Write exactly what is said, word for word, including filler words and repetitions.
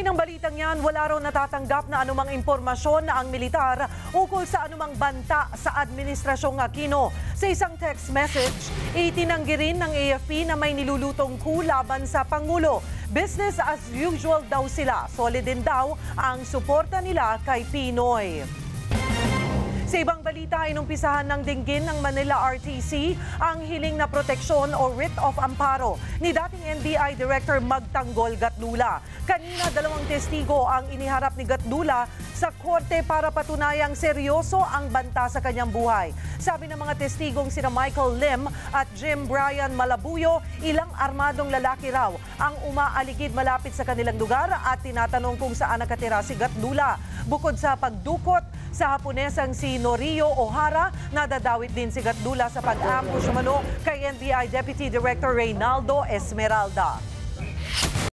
Kaugnay ng balitang yan, wala raw natatanggap na anumang impormasyon na ang militar ukol sa anumang banta sa Administrasyong Aquino. Sa isang text message, itinanggi rin ng A F P na may nilulutong coup laban sa Pangulo. Business as usual daw sila. Solid din daw ang suporta nila kay Pinoy. Sa ibang balita, inumpisahan ng dinggin ng Manila R T C ang hiling na proteksyon o writ of amparo ni dating N B I Director Magtanggol Gatdula. Kanina, dalawang testigo ang iniharap ni Gatdula sa korte para patunayang seryoso ang banta sa kanyang buhay. Sabi ng mga testigong sina Michael Lim at Jim Brian Malabuyo, ilang armadong lalaki raw ang umaaligid malapit sa kanilang lugar at tinatanong kung saan nakatira si Gatdula. Bukod sa pagdukot sa Haponesang si Norio O'Hara, nadadawit din si Gatdula sa pag-ambush umano kay N B I Deputy Director Reynaldo Esmeralda.